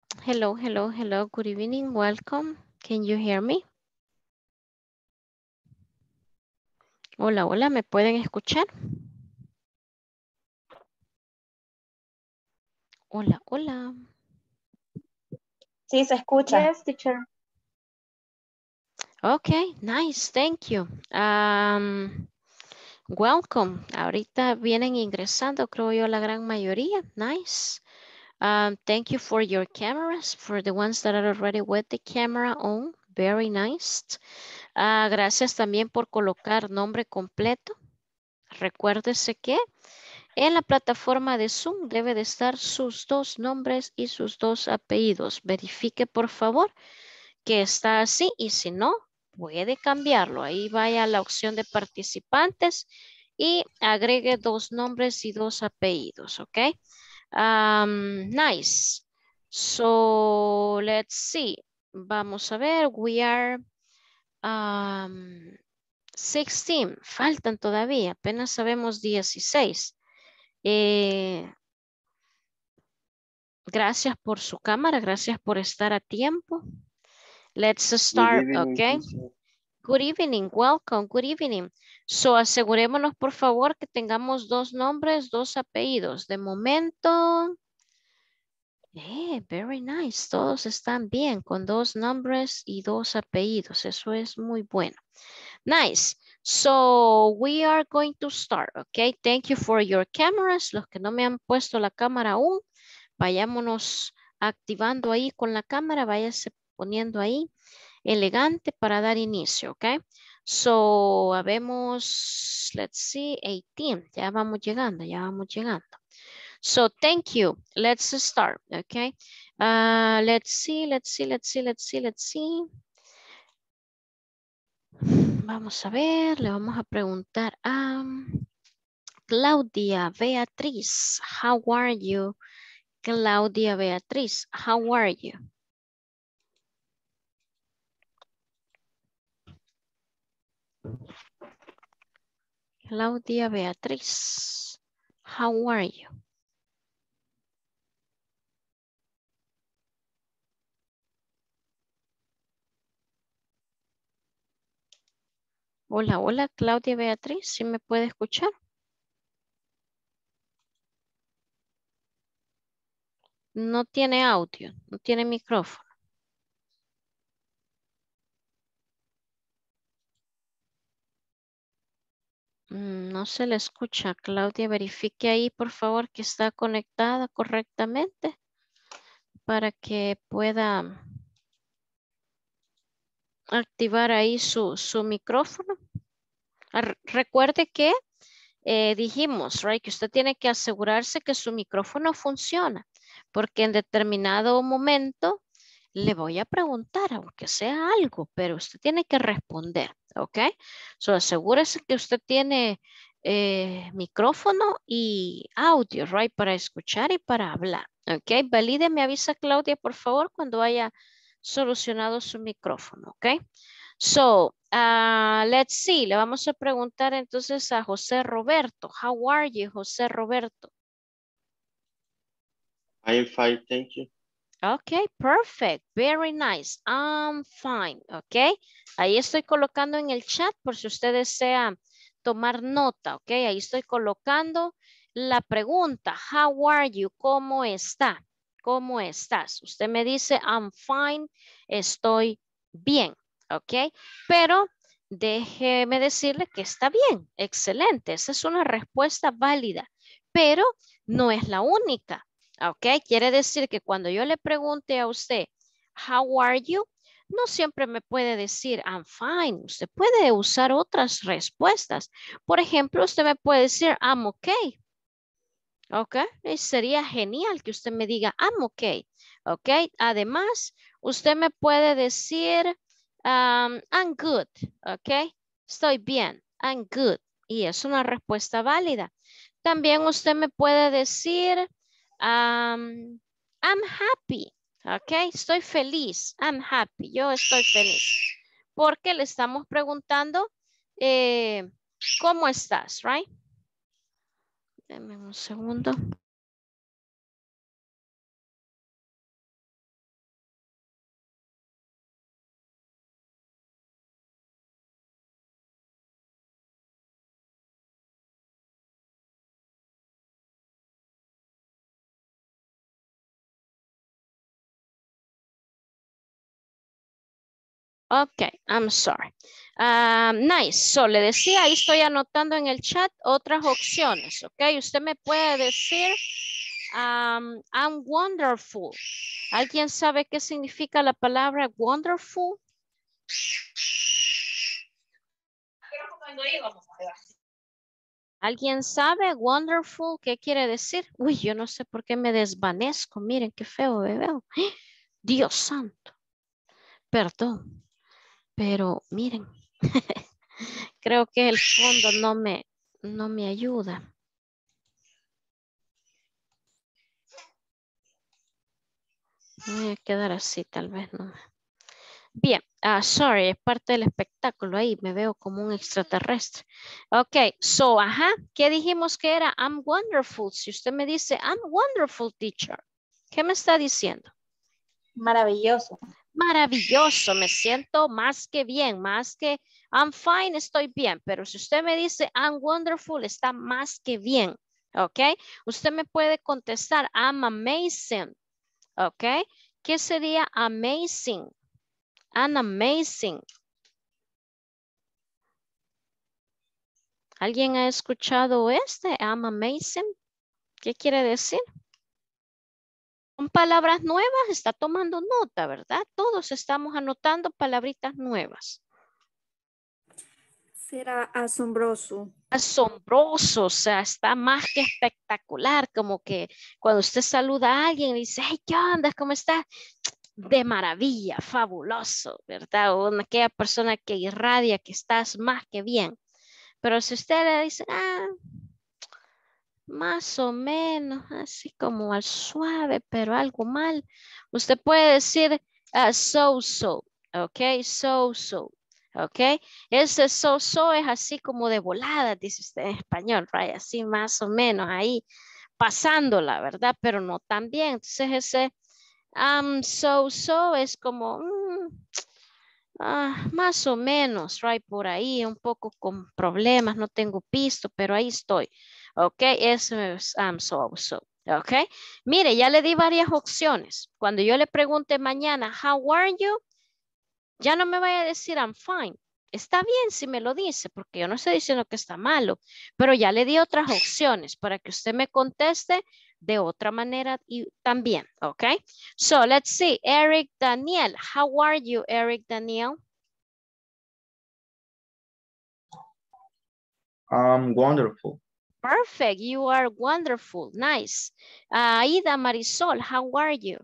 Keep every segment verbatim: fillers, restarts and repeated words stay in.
Hello, hello, hello. Good evening. Welcome. Can you hear me? Hola, hola. ¿Me pueden escuchar? Hola, hola. Sí, se escucha. Yes, teacher. Okay, nice. Thank you. Um, welcome. Ahorita vienen ingresando, creo yo, la gran mayoría. Nice. Um, thank you for your cameras, for the ones that are already with the camera on. Very nice. Ah, gracias también por colocar nombre completo. Recuérdese que en la plataforma de Zoom debe de estar sus dos nombres y sus dos apellidos. Verifique por favor que está así y si no, puede cambiarlo. Ahí vaya a la opción de participantes y agregue dos nombres y dos apellidos, ¿ok? Um, nice. So, let's see. Vamos a ver, we are um, sixteen. Faltan todavía, apenas sabemos dieciséis. Eh, gracias por su cámara, gracias por estar a tiempo. Let's Good start, evening, okay? teacher. Good evening, welcome, good evening. So, asegurémonos por favor que tengamos dos nombres, dos apellidos. De momento, eh, very nice, todos están bien con dos nombres y dos apellidos. Eso es muy bueno. Nice. So, we are going to start, okay? Thank you for your cameras. Los que no me han puesto la cámara aún, vayámonos activando ahí con la cámara, váyase poniendo ahí elegante para dar inicio, ¿ok? So, habemos, let's see, eighteen, ya vamos llegando, ya vamos llegando. So, thank you. Let's start, okay? Uh, let's see, let's see, let's see, let's see, let's see. Vamos a ver, le vamos a preguntar a Claudia Beatriz. How are you? Claudia Beatriz, how are you? Claudia Beatriz, how are you? Hola, hola, Claudia Beatriz, ¿sí me puede escuchar? No tiene audio, no tiene micrófono. Mm, No se le escucha. Claudia, verifique ahí, por favor, que está conectada correctamente para que pueda activar ahí su, su micrófono. Ar- Recuerde que eh, dijimos, right, que usted tiene que asegurarse que su micrófono funciona, porque en determinado momento le voy a preguntar, aunque sea algo, pero usted tiene que responder, ¿ok? So, asegúrese que usted tiene eh, micrófono y audio, right, para escuchar y para hablar, ¿ok? Valide, me avisa Claudia, por favor, cuando haya solucionado su micrófono, ¿ok? So, uh, let's see, le vamos a preguntar entonces a José Roberto. How are you, José Roberto? I am fine, thank you. Okay, perfect. Very nice. I'm fine. Okay. Ahí estoy colocando en el chat por si usted desea tomar nota. Ok. Ahí estoy colocando la pregunta. How are you? ¿Cómo está? ¿Cómo estás? Usted me dice, I'm fine. Estoy bien. Ok. Pero déjeme decirle que está bien. Excelente. Esa es una respuesta válida. Pero no es la única. Ok, quiere decir que cuando yo le pregunte a usted, how are you? No siempre me puede decir, I'm fine. Usted puede usar otras respuestas. Por ejemplo, usted me puede decir, I'm okay. Ok, y sería genial que usted me diga, I'm okay. Ok, además, usted me puede decir, um, I'm good. Ok, estoy bien. I'm good. Y es una respuesta válida. También usted me puede decir, um, I'm happy. Ok, estoy feliz. I'm happy. Yo estoy feliz. Porque le estamos preguntando, eh, ¿cómo estás? Right? Deme un segundo. Ok, I'm sorry. Um, nice. So, le decía, ahí estoy anotando en el chat otras opciones, ok. Usted me puede decir, um, I'm wonderful. ¿Alguien sabe qué significa la palabra wonderful? ¿Alguien sabe wonderful qué quiere decir? Uy, yo no sé por qué me desvanezco. Miren qué feo me veo. Dios santo. Perdón. Pero miren. Creo que el fondo no me, no me ayuda. Voy a quedar así, tal vez no. Bien, ah, sorry, es parte del espectáculo ahí, me veo como un extraterrestre. Ok, so, ajá, ¿qué dijimos que era? I'm wonderful. Si usted me dice, I'm wonderful teacher, ¿qué me está diciendo? Maravilloso. Maravilloso, me siento más que bien, más que I'm fine, estoy bien, pero si usted me dice I'm wonderful, está más que bien, ¿ok? Usted me puede contestar I'm amazing, ¿ok? ¿Qué sería amazing? I'm amazing. ¿Alguien ha escuchado este? I'm amazing. ¿Qué quiere decir? Son palabras nuevas, está tomando nota, ¿verdad? Todos estamos anotando palabritas nuevas. Será asombroso. Asombroso, o sea, está más que espectacular, como que cuando usted saluda a alguien y dice, hey, ¿qué onda? ¿Cómo estás? De maravilla, fabuloso, ¿verdad? O una, aquella persona que irradia que estás más que bien. Pero si usted le dice, ah, más o menos, así como al suave, pero algo mal, usted puede decir uh, so, so, ok, so, so. ¿Ok? Ese so-so es así como de volada, dice usted en español, right? Así más o menos ahí pasándola, ¿verdad? Pero no tan bien. Entonces ese um, so-so es como mm, ah, más o menos, right? Por ahí, un poco con problemas, no tengo pisto, pero ahí estoy. ¿Ok? Eso es um, so-so. ¿Ok? Mire, ya le di varias opciones. Cuando yo le pregunte mañana, how are you? Ya no me vaya a decir I'm fine. Está bien si me lo dice, porque yo no estoy diciendo que está malo, pero ya le di otras opciones para que usted me conteste de otra manera y también, ¿ok? So, let's see. Eric Daniel. How are you, Eric Daniel? I'm wonderful. Perfect. You are wonderful. Nice. Uh, Aida Marisol, how are you?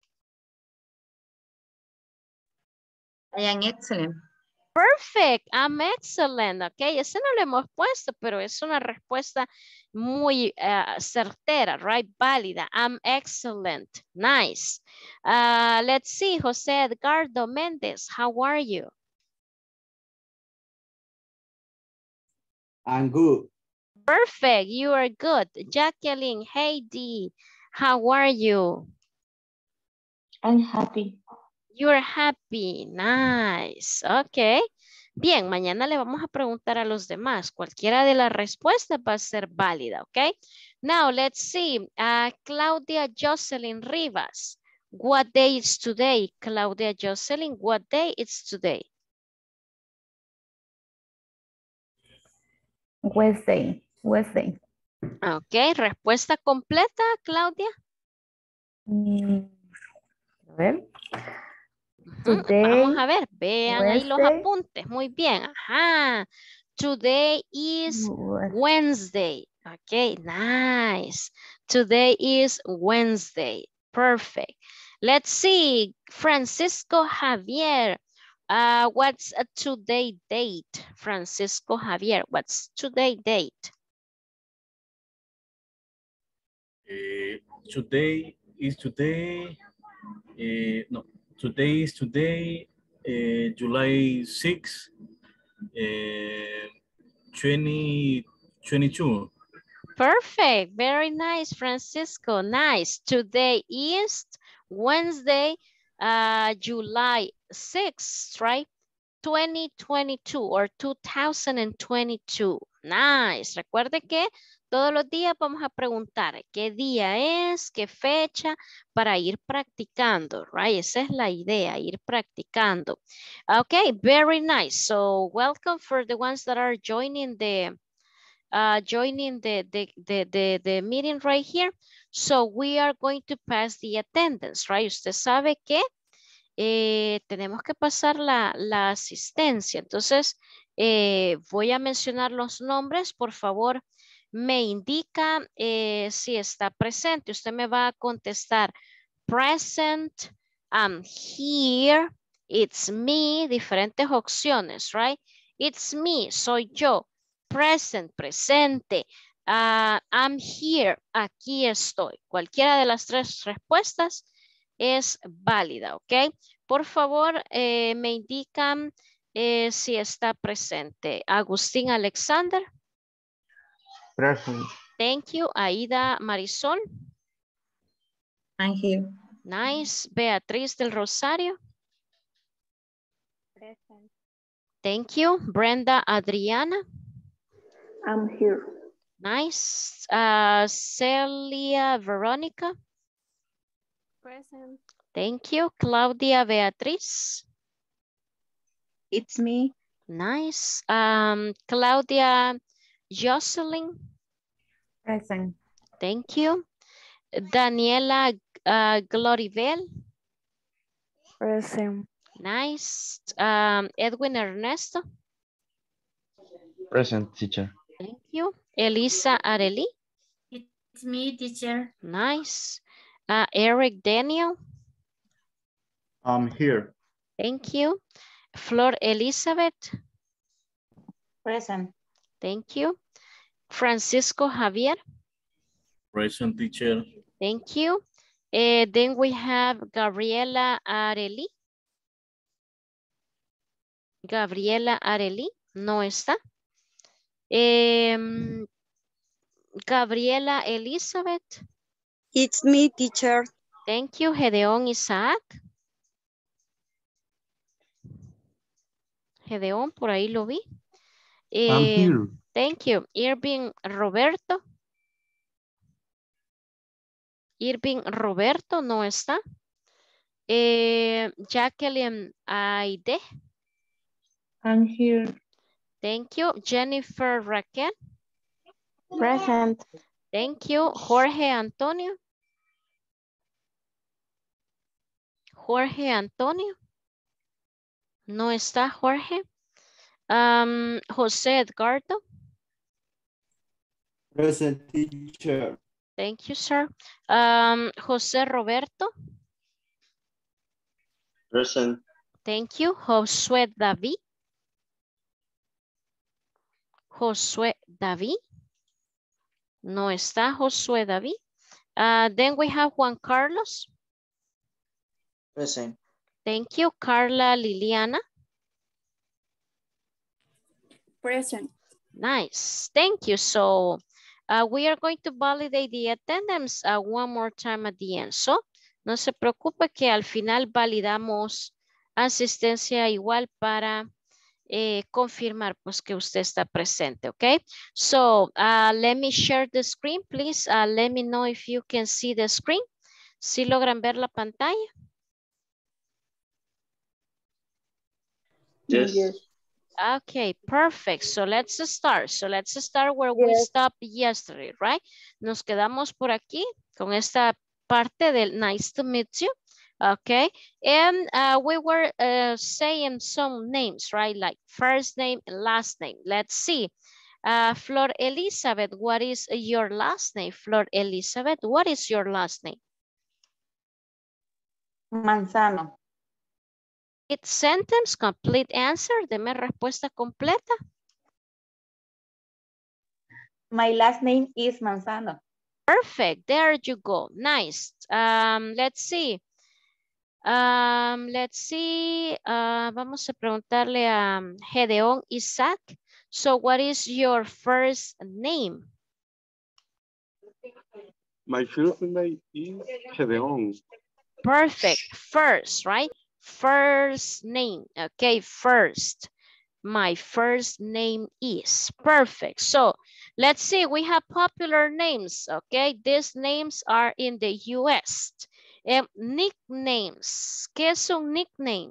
I am excellent. Perfect, I'm excellent, ok, ese no lo hemos puesto, pero es una respuesta muy uh, certera, right, válida, I'm excellent, nice. Uh, let's see, José Edgardo Méndez, how are you? I'm good. Perfect, you are good. Jacqueline, Heidi, how are you? I'm happy. You're happy, nice, ok. Bien, mañana le vamos a preguntar a los demás. Cualquiera de las respuestas va a ser válida, ¿ok? Now, let's see. Uh, Claudia Jocelyn Rivas. What day is today? Claudia Jocelyn, what day is today? Wednesday. Wednesday. Ok, respuesta completa, Claudia. Mm, a ver. Today, vamos a ver, vean ahí los apuntes. Muy bien, ajá. Today is Wednesday. Okay, nice. Today is Wednesday. Perfect. Let's see, Francisco Javier. Uh, what's a today date? Francisco Javier, what's today date? Uh, today is today. Uh, no, today is today, uh, July sixth, uh, twenty twenty-two. Perfect. Very nice, Francisco. Nice. Today is Wednesday, uh, July sixth, right? twenty twenty-two or two thousand twenty-two. Nice. Recuerde que todos los días vamos a preguntar qué día es, qué fecha, para ir practicando, right? Esa es la idea, ir practicando. Okay, very nice. So welcome for the ones that are joining the uh, joining the, the, the, the, the meeting right here. So we are going to pass the attendance, right? Usted sabe que eh, tenemos que pasar la, la asistencia. Entonces, eh, voy a mencionar los nombres. Por favor, me indica eh, si está presente. Usted me va a contestar present, I'm here, it's me, diferentes opciones, right? It's me, soy yo. Present, presente. Uh, I'm here, aquí estoy. Cualquiera de las tres respuestas es válida, ¿ok? Por favor, eh, me indican eh, si está presente. Agustín Alexander. Present. Thank you. Aida Marisol. I'm here. Nice. Beatriz del Rosario. Present. Thank you. Brenda Adriana. I'm here. Nice. Uh, Celia Veronica. Present. Thank you. Claudia Beatriz. It's me. Nice. Um, Claudia Jocelyn. Present. Thank you. Daniela uh, Gloribel. Present. Nice. Um, Edwin Ernesto. Present, teacher. Thank you. Elisa Areli. It's me, teacher. Nice. Uh, Eric Daniel. I'm here. Thank you. Flor Elizabeth. Present. Thank you. Francisco Javier. Present, teacher. Thank you. Uh, then we have Gabriela Areli. Gabriela Areli. No está. Um, Gabriela Elizabeth. It's me, teacher. Thank you. Gedeón Isaac. Gedeón, por ahí lo vi. I'm Eh, here. Thank you. Irving Roberto. Irving Roberto no está. Eh, Jacqueline Aide. I'm here. Thank you. Jennifer Raquel. Present. Thank you. Jorge Antonio. Jorge Antonio. No está Jorge. Um, José Edgardo. Present, teacher. Thank you, sir. Um, José Roberto. Present. Thank you. Josué David. Josué David. No está Josué David. Uh, then we have Juan Carlos. Present. Thank you. Carla Liliana. Present. Nice. Thank you. So uh, we are going to validate the attendance uh, one more time at the end. So no se preocupe que al final validamos asistencia igual para eh, confirmar pues que usted está presente, okay? So uh, let me share the screen, please. Uh, let me know if you can see the screen. ¿Sí logran ver la pantalla? Yes. Yes. Okay, perfect. So let's start. So let's start where we Yes. stopped yesterday, right? Nos quedamos por aquí con esta parte del nice to meet you. Okay, and uh, we were uh, saying some names, right? Like first name and last name. Let's see. Uh, Flor Elizabeth, what is your last name? Flor Elizabeth, what is your last name? Manzano. Complete sentence, complete answer. Deme respuesta completa. My last name is Manzano. Perfect. There you go. Nice. Um, let's see. Um, let's see. Uh, vamos a preguntarle a Gedeón Isaac. So what is your first name? My first name is Gedeon. Perfect. First, right? First name, okay, first. My first name is. Perfect. So let's see, we have popular names, okay? These names are in the U S. Um, nicknames. ¿Qué es un nickname?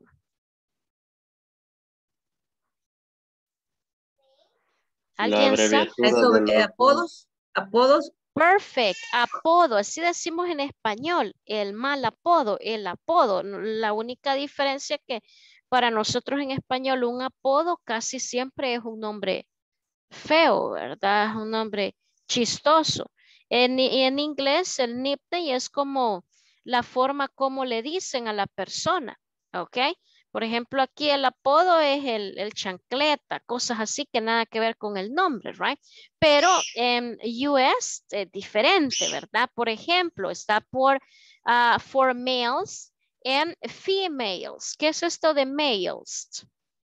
La ¿Alguien sabe? abreviatura Eso, de eh, los... apodos, apodos, Perfect, apodo, así decimos en español, el mal apodo, el apodo. La única diferencia es que para nosotros en español un apodo casi siempre es un nombre feo, ¿verdad? Es un nombre chistoso. En, en inglés el nickname es como la forma como le dicen a la persona, ¿ok? Por ejemplo, aquí el apodo es el, el chancleta, cosas así que nada que ver con el nombre, right? Pero en U S es diferente, ¿verdad? Por ejemplo, está por uh, for males and females. ¿Qué es esto de males?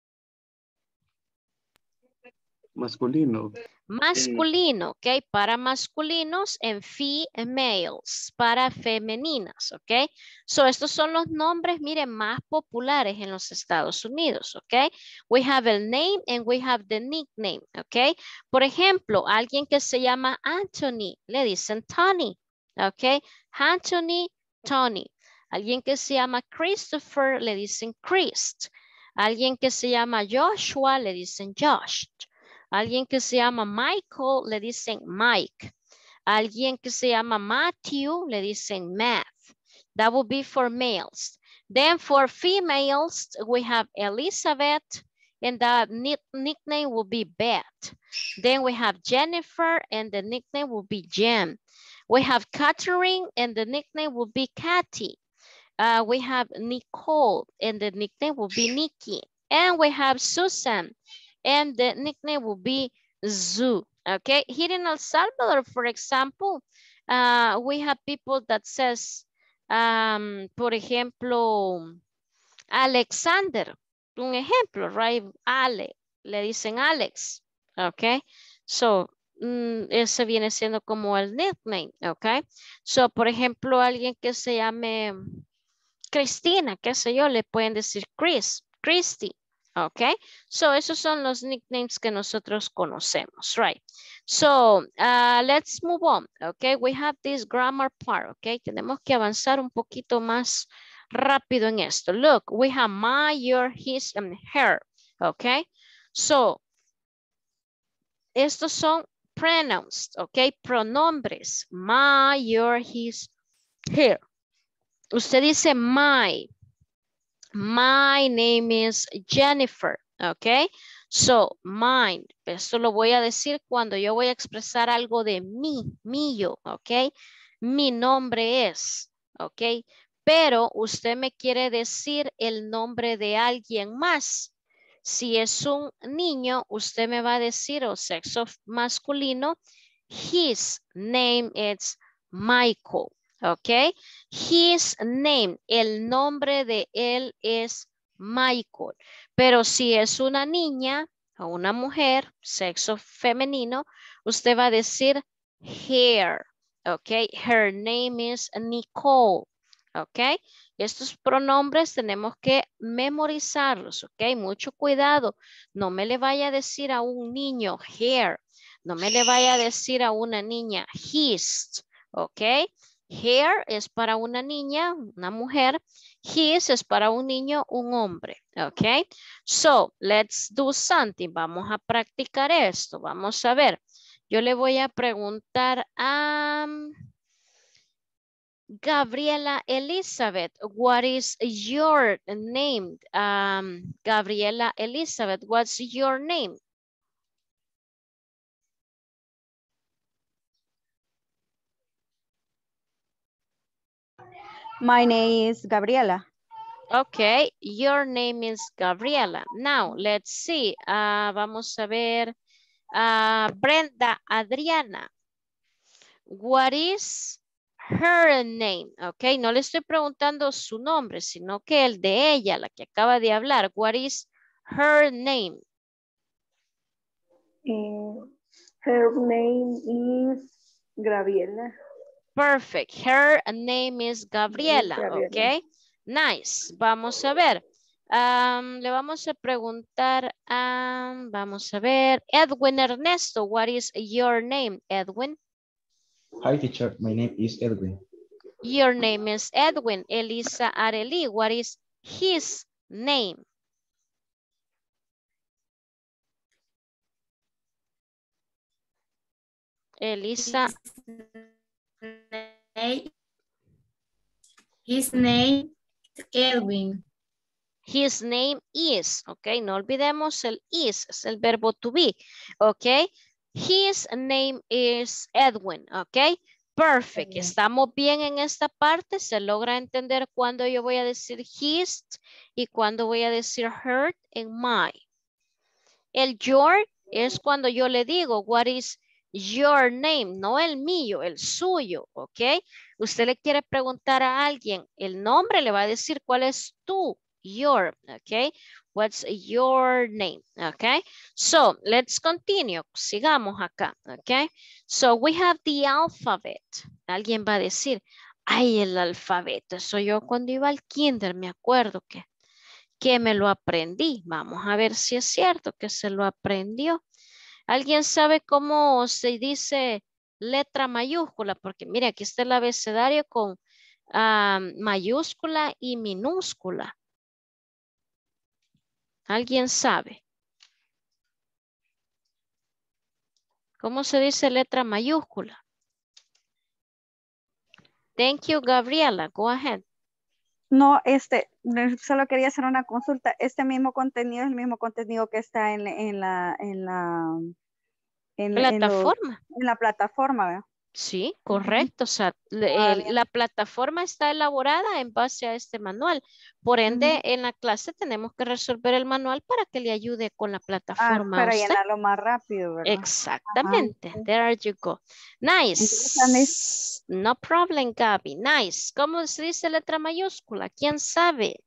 Masculino. Masculino, ¿ok? Para masculinos en females, para femeninas, ¿ok? So, estos son los nombres, miren, más populares en los Estados Unidos, ¿ok? We have el name and we have the nickname, ¿ok? Por ejemplo, alguien que se llama Anthony, le dicen Tony, ¿ok? Anthony, Tony. Alguien que se llama Christopher, le dicen Chris. Alguien que se llama Joshua, le dicen Josh. Alguien que se llama Michael, le dicen Mike. Alguien que se llama Matthew, le dicen Matt. That would be for males. Then for females, we have Elizabeth, and the nickname will be Beth. Then we have Jennifer, and the nickname will be Jen. We have Catherine, and the nickname will be Kathy. Uh, we have Nicole, and the nickname will be Nikki. And we have Susan, and the nickname will be Zoo. Okay, here in El Salvador, for example, uh, we have people that says, um, por ejemplo, Alexander, un ejemplo, right? Ale, le dicen Alex, okay? So, mm, ese viene siendo como el nickname, okay? So, por ejemplo, alguien que se llame Cristina, qué sé yo, le pueden decir Chris, Christy. Okay, so esos son los nicknames que nosotros conocemos, right? So, uh, let's move on, okay? We have this grammar part, okay? Tenemos que avanzar un poquito más rápido en esto. Look, we have my, your, his, and her, okay? So, estos son pronouns, okay? Pronombres, my, your, his, her. Usted dice my. My name is Jennifer, ¿ok? So, mine, esto lo voy a decir cuando yo voy a expresar algo de mí, mío, ¿ok? Mi nombre es, ¿ok? Pero usted me quiere decir el nombre de alguien más. Si es un niño, usted me va a decir, o sexo masculino, his name is Michael. Ok, his name, el nombre de él es Michael. Pero si es una niña o una mujer, sexo femenino, usted va a decir her. Ok, her name is Nicole. Ok, estos pronombres tenemos que memorizarlos. Ok, mucho cuidado. No me le vaya a decir a un niño her. No me le vaya a decir a una niña his. Ok. Her es para una niña, una mujer. His es para un niño, un hombre. Ok. So, let's do something. Vamos a practicar esto. Vamos a ver. Yo le voy a preguntar a Gabriela Elizabeth. What is your name? Um, Gabriela Elizabeth, what's your name? My name is Gabriela. Okay, your name is Gabriela. Now, let's see. Uh, vamos a ver. Uh, Brenda Adriana. What is her name? Okay, no le estoy preguntando su nombre, sino que el de ella, la que acaba de hablar. What is her name? Uh, her name is Gabriela. Perfect. Her name is Gabriela. Gabriela. Okay. Nice. Vamos a ver. Um, le vamos a preguntar a, vamos a ver, Edwin Ernesto, what is your name, Edwin? Hi, teacher. My name is Edwin. Your name is Edwin. Elisa Areli, what is his name? Elisa. His name is Edwin. His name is, ok, no olvidemos el is, es el verbo to be, ok. His name is Edwin, ok. Perfect, estamos bien en esta parte, se logra entender cuando yo voy a decir his y cuando voy a decir her en my. El your es cuando yo le digo, what is your name, no el mío, el suyo, ok. Usted le quiere preguntar a alguien el nombre, le va a decir cuál es tu. Your, okay? What's your name, okay? So, let's continue. Sigamos acá, okay? So, we have the alphabet. Alguien va a decir, ay, el alfabeto. Eso yo cuando iba al kinder me acuerdo que, que me lo aprendí. Vamos a ver si es cierto que se lo aprendió. ¿Alguien sabe cómo se dice letra mayúscula? Porque mire, aquí está el abecedario con um, mayúscula y minúscula. ¿Alguien sabe? ¿Cómo se dice letra mayúscula? Thank you, Gabriela. Go ahead. No, este, solo quería hacer una consulta. Este mismo contenido es el mismo contenido que está en, en la, en la, en, Plataforma. En, lo, en la plataforma, ¿verdad? Sí, correcto. O sea, le, Ah, el, la plataforma está elaborada en base a este manual. Por ende, uh-huh. en la clase tenemos que resolver el manual para que le ayude con la plataforma. Ah, para a usted. llenarlo más rápido, ¿verdad? Exactamente. Uh-huh. There you go. Nice. Entonces, no problem, Gaby. Nice. ¿Cómo se dice letra mayúscula? ¿Quién sabe?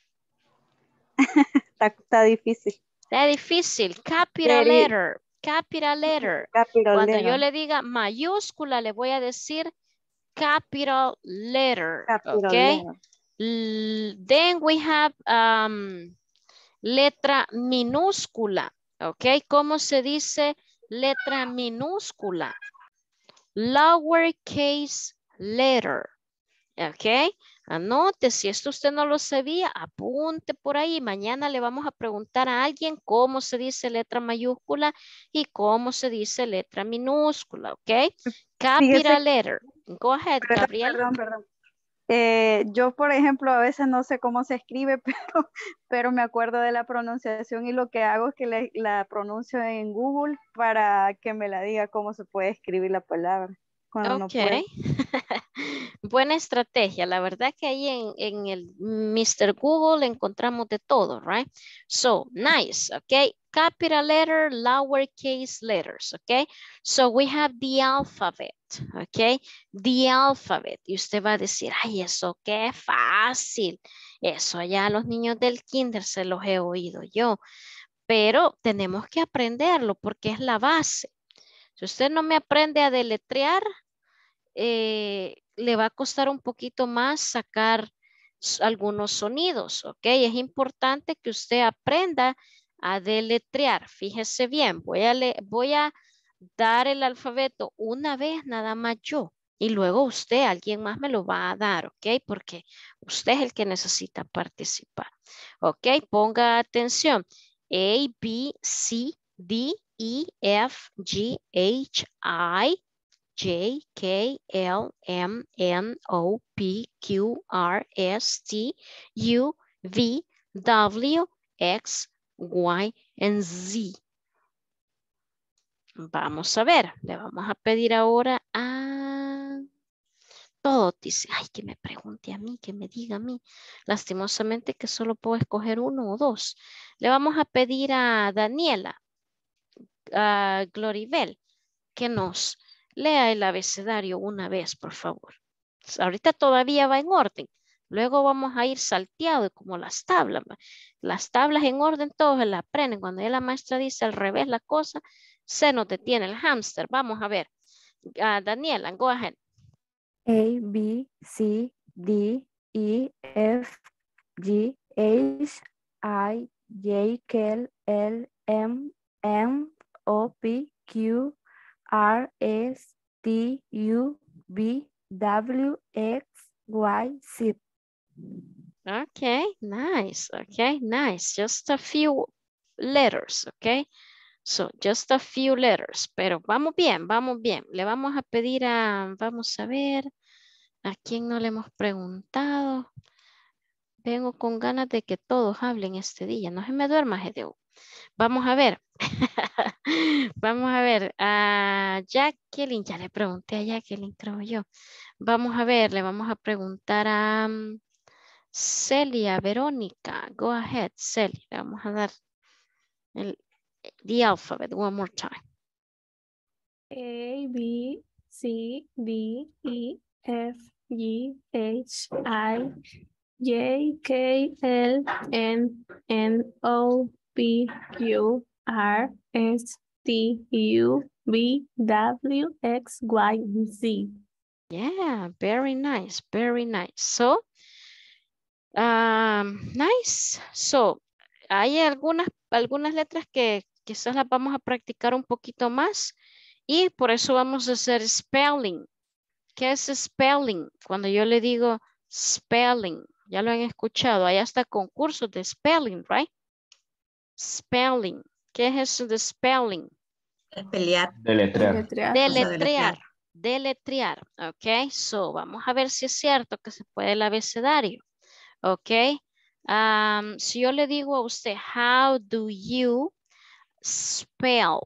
está, está difícil. Está difícil. Capital Very... letter. Capital letter. Capital Cuando letter. yo le diga mayúscula, le voy a decir capital letter. Capital okay. Letter. Then we have um, letra minúscula. Ok. ¿Cómo se dice letra minúscula? Lowercase letter. Ok. Anote, si esto usted no lo sabía, apunte por ahí. Mañana le vamos a preguntar a alguien cómo se dice letra mayúscula y cómo se dice letra minúscula, ¿ok? Capital Fíjese, letter. Go ahead, perdón, Gabriel. Perdón, perdón. Eh, yo, por ejemplo, a veces no sé cómo se escribe, pero, pero me acuerdo de la pronunciación y lo que hago es que le, la pronuncio en Google para que me la diga cómo se puede escribir la palabra. Cuando ok. No puedo. Buena estrategia. La verdad que ahí en, en el mister Google encontramos de todo, right? So, nice, okay? Capital letter, lowercase letters, okay? So, we have the alphabet, okay? The alphabet. Y usted va a decir, ay, eso qué fácil. Eso allá a los niños del kinder se los he oído yo. Pero tenemos que aprenderlo porque es la base. Si usted no me aprende a deletrear, eh, le va a costar un poquito más sacar algunos sonidos, ¿ok? Es importante que usted aprenda a deletrear. Fíjese bien, voy a, le voy a dar el alfabeto una vez nada más yo y luego usted, alguien más me lo va a dar, ¿ok? Porque usted es el que necesita participar, ¿ok? Ponga atención. A, B, C, D, E, F, G, H, I, J, K, L, M, N, O, P, Q, R, S, T, U, V, W, X, Y, and Z. Vamos a ver, le vamos a pedir ahora a todo. Dice, ay, que me pregunte a mí, que me diga a mí. Lastimosamente que solo puedo escoger uno o dos. Le vamos a pedir a Daniela, a Gloribel, que nos lea el abecedario una vez, por favor. Ahorita todavía va en orden. Luego vamos a ir salteado como las tablas. Las tablas en orden todos se la aprenden. Cuando ya la maestra dice al revés la cosa, se nos detiene el hámster. Vamos a ver. Uh, Daniela, go ahead. A, B, C, D, E F G H I J K L M N O P Q R S T U V W X Y Z. Okay, nice. Okay, nice. Just a few letters, okay? So, just a few letters. Pero vamos bien, vamos bien. Le vamos a pedir a, vamos a ver, ¿a quién no le hemos preguntado? Vengo con ganas de que todos hablen este día. No se me duerma, Gedeu. Vamos a ver. Vamos a ver. A Jacqueline, ya le pregunté a Jacqueline, creo yo. Vamos a ver, le vamos a preguntar a um, Celia, Verónica. Go ahead, Celia. Le vamos a dar el, the alphabet one more time. A, B, C, D, E, F, G, H, I, J, K, L, M, N, O, P, Q, R, S, T, U, V, W, X, Y, Z. Yeah, very nice, very nice. So, um, nice. So, hay algunas, algunas letras que quizás las vamos a practicar un poquito más y por eso vamos a hacer spelling. ¿Qué es spelling? Cuando yo le digo spelling, ya lo han escuchado, hay hasta concursos de spelling, right? Spelling. ¿Qué es eso de spelling? Pelear. Deletrear. Deletrear. Deletrear. Deletrear. Ok. So, vamos a ver si es cierto que se puede el abecedario. Ok. Um, si yo le digo a usted, how do you spell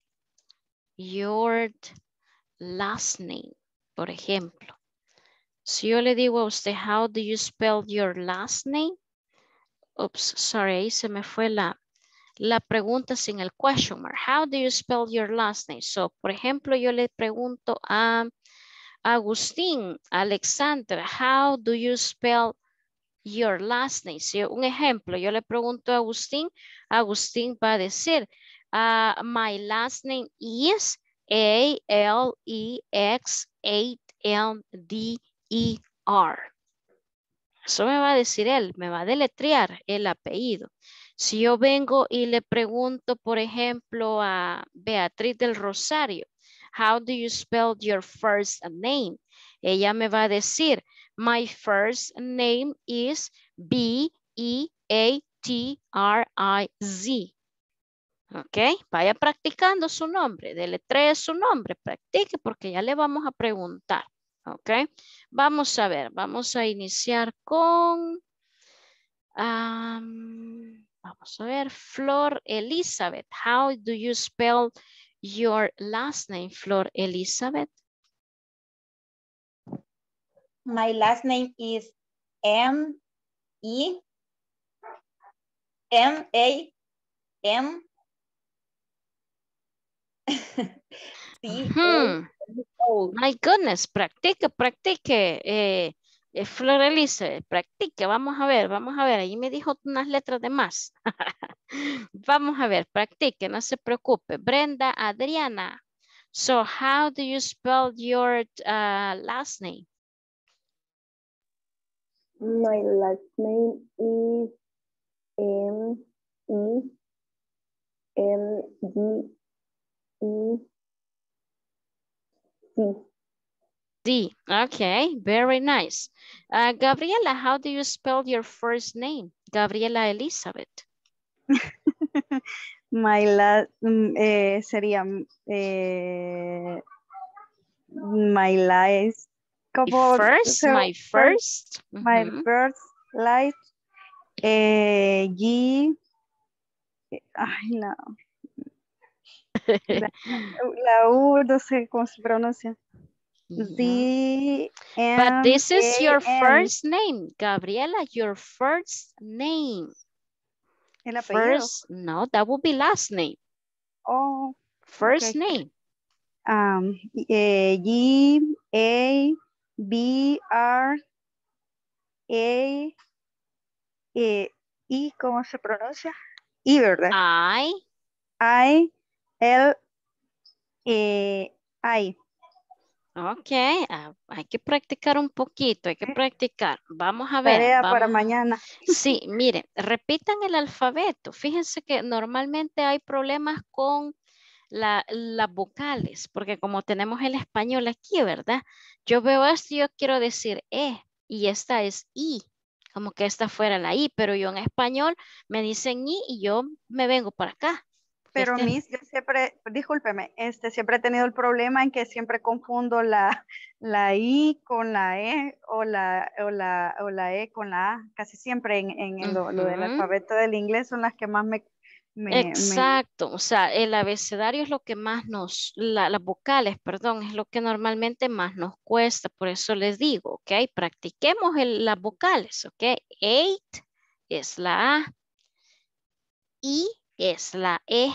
your last name? Por ejemplo. Si yo le digo a usted, how do you spell your last name? Oops, sorry, ahí se me fue la, la pregunta sin el question mark. How do you spell your last name? So, por ejemplo, yo le pregunto a Agustín, Alexander, how do you spell your last name? Si un ejemplo, yo le pregunto a Agustín, Agustín va a decir, uh, my last name is A L E X eight L D E R. Eso me va a decir él, me va a deletrear el apellido. Si yo vengo y le pregunto, por ejemplo, a Beatriz del Rosario, how do you spell your first name? Ella me va a decir, my first name is B E A T R I Z. Ok, vaya practicando su nombre, deletree su nombre, practique porque ya le vamos a preguntar. Ok, vamos a ver, vamos a iniciar con, um, vamos a ver, Flor Elizabeth. How do you spell your last name, Flor Elizabeth? My last name is M E M A M C A O. My goodness, practique, practique. Eh, eh, Flor Elizabeth, practique. Vamos a ver, vamos a ver. Ahí me dijo unas letras de más. Vamos a ver, practique, no se preocupe. Brenda Adriana. So, how do you spell your uh, last name? My last name is M E M D E C. D. Okay, very nice. Uh, Gabriela, how do you spell your first name? Gabriela Elizabeth. My last eh, sería eh, my last. Como first, so, my first. My Uh-huh. first life. Eh, G. Ay, no. La, la U, no sé cómo se pronuncia. D But this is your A N. first name, Gabriela, your first name. El apellido. First, no, that would be last name. Oh. First Okay. name. Um, eh, G A B R A E I, ¿cómo se pronuncia? I, ¿verdad? I. I L E I. Ok, ah, hay que practicar un poquito, hay que practicar. Vamos a ver. Tarea Vamos. para mañana. Sí, miren, repitan el alfabeto. Fíjense que normalmente hay problemas con la- las vocales, porque como tenemos el español aquí, ¿verdad? Yo veo esto y yo quiero decir E, y esta es I, como que esta fuera la I, pero yo en español me dicen I y yo me vengo para acá. Pero Este- Miss, yo siempre, discúlpeme, este, siempre he tenido el problema en que siempre confundo la, la I con la E o la, o la, o la E con la A. Casi siempre en, en lo, lo del Ujú. alfabeto del inglés son las que más me... me, me Exacto, o sea, el abecedario es lo que más nos, la- las vocales, perdón, es lo que normalmente más nos cuesta, por eso les digo, ¿ok? Practiquemos el- las vocales, ¿ok? Eight es la A, I es la E,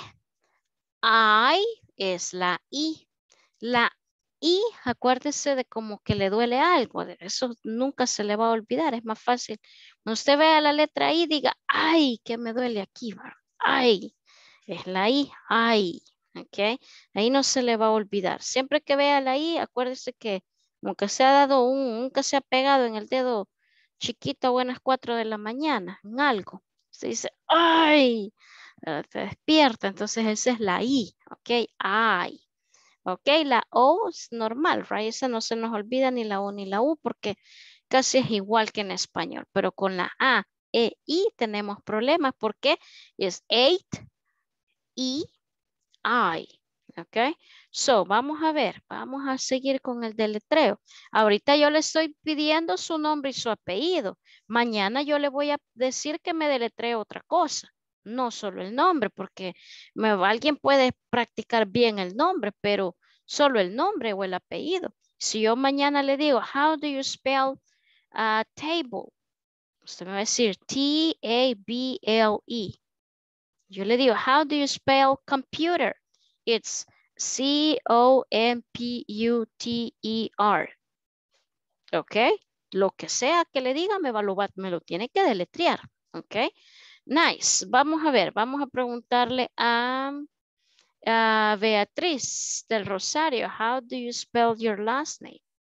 I es la I. La I, acuérdese de como que le duele algo, de eso nunca se le va a olvidar, es más fácil. Cuando usted vea la letra I, diga, ay, que me duele aquí, ¿verdad? Ay, es la I, ay, ¿ok? Ahí no se le va a olvidar. Siempre que vea la I, acuérdese que como que se ha dado un, nunca se ha pegado en el dedo chiquito a buenas cuatro de la mañana, en algo. Se dice, ay, eh, se despierta, entonces esa es la I, ¿ok? Ay. Ok, la O es normal, right? Esa no se nos olvida ni la O ni la U porque casi es igual que en español, pero con la A, E, I tenemos problemas porque es eight, E, I. Ok, so vamos a ver, vamos a seguir con el deletreo. Ahorita yo le estoy pidiendo su nombre y su apellido. Mañana yo le voy a decir que me deletree otra cosa, no solo el nombre, porque me, alguien puede practicar bien el nombre, pero solo el nombre o el apellido. Si yo mañana le digo, how do you spell uh, table? Usted me va a decir T A B L E. Yo le digo, how do you spell computer? It's C O M P U T E R. ¿Ok? Lo que sea que le diga me, va, lo, va, me lo tiene que deletrear. ¿Ok? Nice. Vamos a ver, vamos a preguntarle a, a Beatriz del Rosario. How do you spell your last name?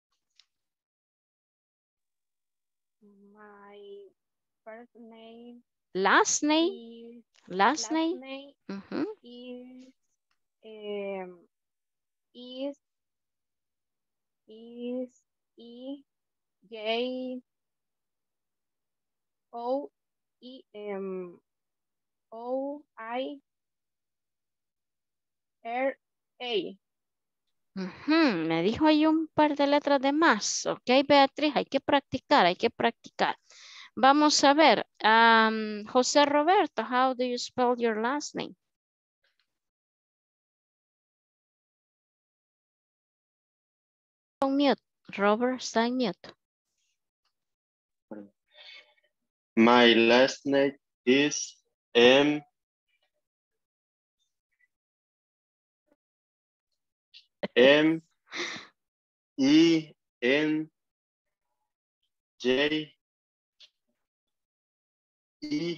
My first name Last name. is Last, last name. name Uh-huh. is um is is E J O E M O I R A. Uh-huh. Me dijo ahí un par de letras de más. Ok, Beatriz, hay que practicar, hay que practicar. Vamos a ver. Um, José Roberto, how do you spell your last name? On mute. Robert, está en mute. My last name is M M E N J E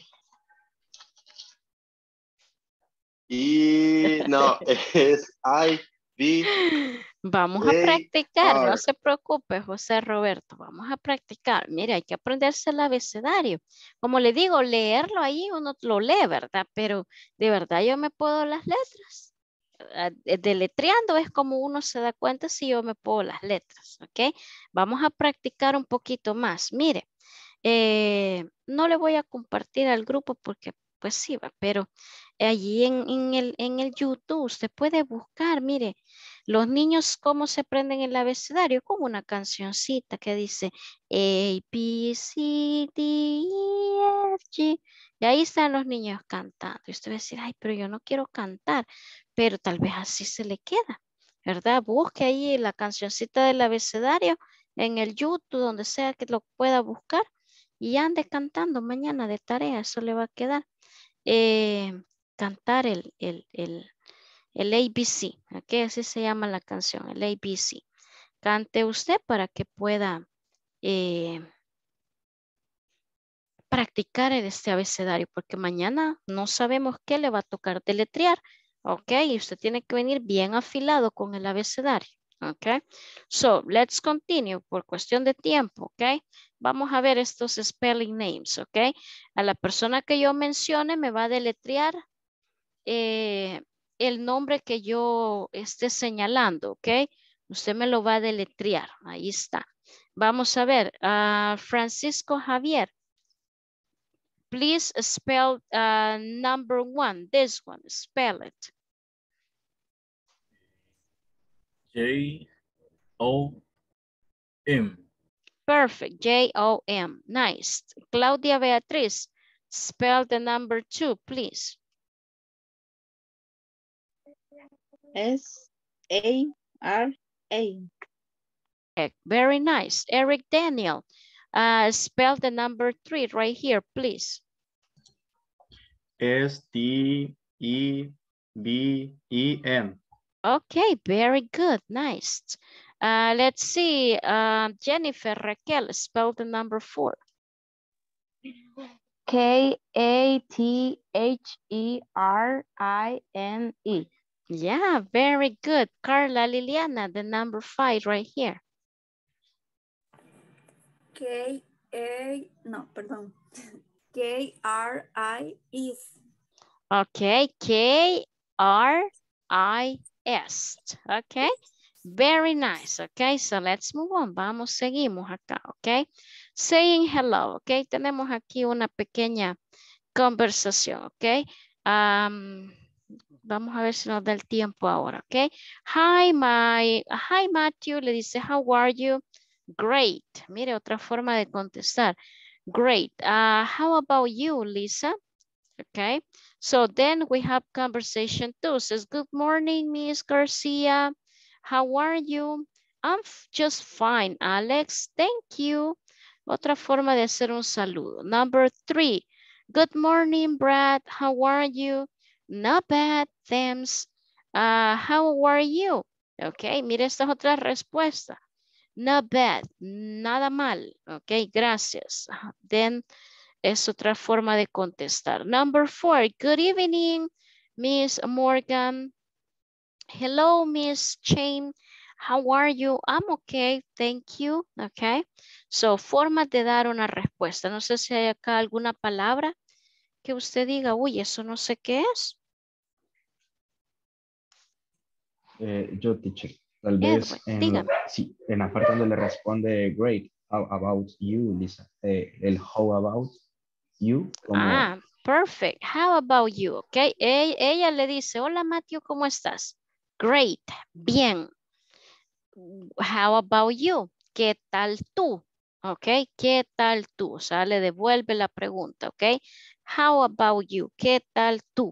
E no es I B. Vamos a practicar, no se preocupe, José Roberto, vamos a practicar. Mire, hay que aprenderse el abecedario. Como le digo, leerlo ahí uno lo lee, ¿verdad? Pero de verdad yo me puedo las letras. Ah, deletreando es como uno se da cuenta si yo me puedo las letras, ¿ok? Vamos a practicar un poquito más. Mire, eh, no le voy a compartir al grupo porque pues sí, va, pero allí en, en, el, en el YouTube usted puede buscar, mire, los niños cómo se aprenden el abecedario con una cancioncita que dice A, B, C, D, E, F, G. Y ahí están los niños cantando. Y usted va a decir, ay, pero yo no quiero cantar, pero tal vez así se le queda, ¿verdad? Busque ahí la cancioncita del abecedario en el YouTube, donde sea que lo pueda buscar y ande cantando mañana de tarea, eso le va a quedar. Eh, cantar el, el, el, el A B C, ¿ok? Así se llama la canción, el A B C. Cante usted para que pueda eh, practicar este abecedario, porque mañana no sabemos qué le va a tocar deletrear, ¿ok? Y usted tiene que venir bien afilado con el abecedario. Okay. So, let's continue por cuestión de tiempo, okay. Vamos a ver estos spelling names, okay. A la persona que yo mencione me va a deletrear eh, el nombre que yo esté señalando, ok. Usted me lo va a deletrear. Ahí está. Vamos a ver. Uh, Francisco Javier. Please spell uh, number one. This one. Spell it. J O M. Perfect. J O M. Nice. Claudia Beatriz. Spell the number two, please. S A R A. Very nice. Eric Daniel. Uh, spell the number three right here, please. S T E B E N. Okay, very good. Nice. Uh, let's see. Uh, Jennifer Raquel, spell the number four. K A T H E R I N E. Yeah, very good. Carla Liliana, the number five right here. K A, no, perdón. K R I S. Okay, K R I S. Okay, very nice. Okay, so let's move on. Vamos, seguimos acá, okay. Saying hello, okay. Tenemos aquí una pequeña conversación, okay. Um, vamos a ver si nos da el tiempo ahora, okay. Hi, my, hi, Matthew, le dice, how are you? Great. Mire, otra forma de contestar. Great. Uh, how about you, Lisa? Okay. So then we have conversation two. Says, good morning, Miss Garcia. How are you? I'm just fine, Alex. Thank you. Otra forma de hacer un saludo. Number three. Good morning, Brad. How are you? Not bad, thanks. Uh, how are you? Okay, mire, esta es otra respuesta. Not bad, nada mal. Ok, gracias. Then es otra forma de contestar. Number four, good evening, Miss Morgan. Hello, Miss Chain. How are you? I'm okay, thank you. Okay, so formas de dar una respuesta. No sé si hay acá alguna palabra que usted diga, uy, eso no sé qué es. Eh, yo, teacher, tal Edwin, vez en, dígame. sí, en la parte donde le responde great, how about you, Lisa, eh, el how about you. Como... Ah, perfect. How about you? Ok, e ella le dice, hola Matthew, ¿cómo estás? Great, bien. How about you? ¿Qué tal tú? Ok, ¿qué tal tú? O sea, le devuelve la pregunta, ok. How about you? ¿Qué tal tú?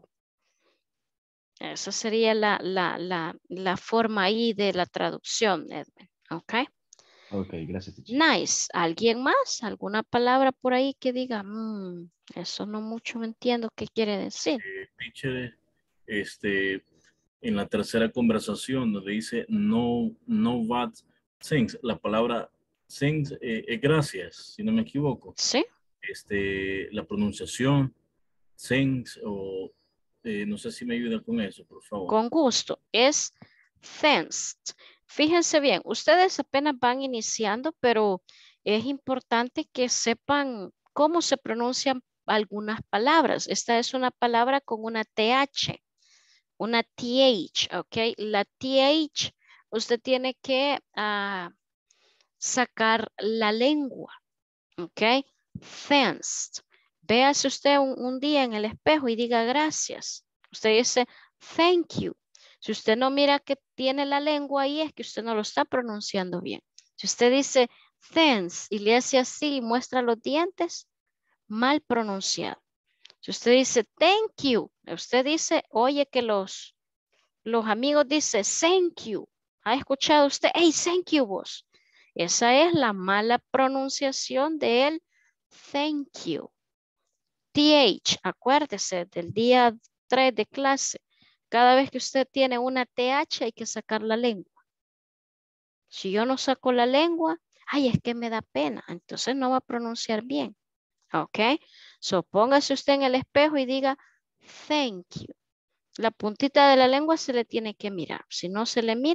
Esa sería la, la, la, la forma ahí de la traducción, Edwin. Ok. Ok, gracias, teacher. Nice. ¿Alguien más? ¿Alguna palabra por ahí que diga, mmm, eso no mucho me entiendo qué quiere decir? Eh, teacher, este, en la tercera conversación donde dice no, no bad things, la palabra things eh, es gracias, si no me equivoco. Sí. Este, la pronunciación, things, o eh, no sé si me ayuda con eso, por favor. Con gusto. Es thanks. Fíjense bien, ustedes apenas van iniciando, pero es importante que sepan cómo se pronuncian algunas palabras. Esta es una palabra con una T H, una T H, ¿ok? La T H, usted tiene que uh, sacar la lengua, ¿ok? Thanks. Véase usted un, un día en el espejo y diga gracias. Usted dice thank you. Si usted no mira que tiene la lengua ahí, es que usted no lo está pronunciando bien. Si usted dice thanks y le hace así y muestra los dientes, mal pronunciado. Si usted dice thank you, usted dice, oye que los, los amigos dicen thank you. ¿Ha escuchado usted? Hey, thank you vos. Esa es la mala pronunciación de él. Thank you. T H, acuérdese del día tres de clase. Cada vez que usted tiene una T H hay que sacar la lengua. Si yo no saco la lengua, ay, es que me da pena. Entonces no va a pronunciar bien. Ok. So póngase usted en el espejo y diga thank you. La puntita de la lengua se le tiene que mirar. Si no se le mira,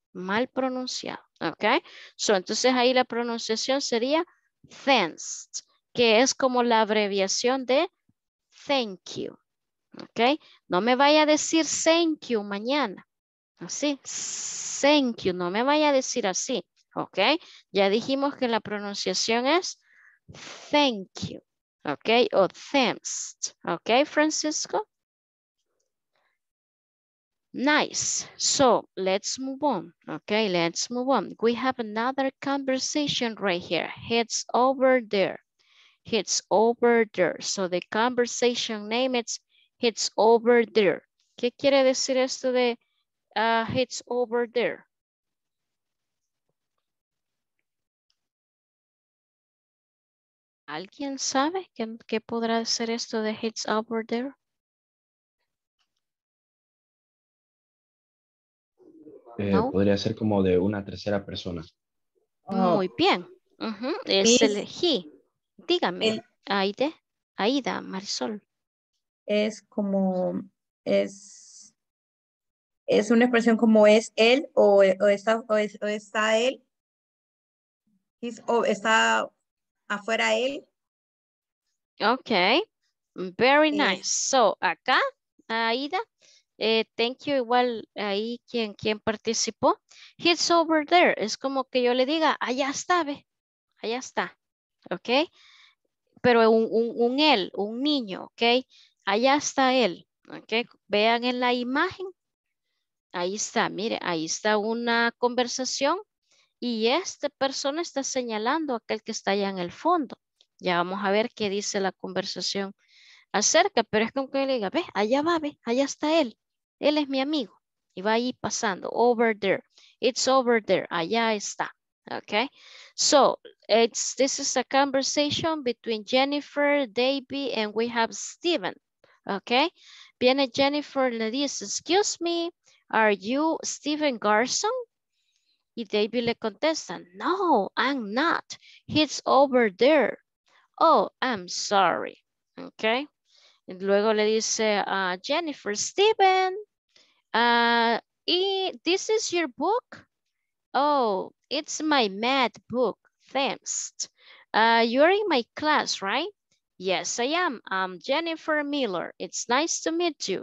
mal pronunciado, ¿ok? So, entonces ahí la pronunciación sería thanks, que es como la abreviación de thank you, ¿ok? No me vaya a decir thank you mañana, así, thank you, no me vaya a decir así, ¿ok? Ya dijimos que la pronunciación es thank you, ¿ok? O thanks, ¿ok, Francisco? Nice. So let's move on. Okay, let's move on. We have another conversation right here. It's over there. It's over there. So the conversation name is It's over there. ¿Qué quiere decir esto de uh, It's over there? ¿Alguien sabe qué, qué podrá ser esto de It's over there? Eh, No. Podría ser como de una tercera persona. Muy bien. Uh-huh. Es el he. Dígame, el, Aide, Aida, Marisol. es como, es, es una expresión como es él o, o, está, o, es, o está él, He's- o está afuera él. Ok, very nice. Es, So, acá, Aida, eh, thank you, igual ahí quien, quien participó. He's over there, es como que yo le diga, allá está, ve, allá está, ok. Pero un, un, un él, un niño, ok, allá está él, ok. Vean en la imagen, ahí está, mire, ahí está una conversación y esta persona está señalando a aquel que está allá en el fondo. Ya vamos a ver qué dice la conversación acerca, pero es como que le diga, ve, allá va, ve, allá está él. Él es mi amigo. Y va ahí pasando, over there. It's over there, allá está. Okay, so it's this is a conversation between Jennifer, Davey, and we have Steven. Okay, viene Jennifer, le dice, excuse me, are you Steven Garson? Y Davey le contesta, no, I'm not. He's over there. Oh, I'm sorry. Okay. Y luego le dice a uh, Jennifer, Steven, uh, y this is your book? Oh, it's my math book. Thanks. Uh, you're in my class, right? Yes, I am. I'm Jennifer Miller. It's nice to meet you.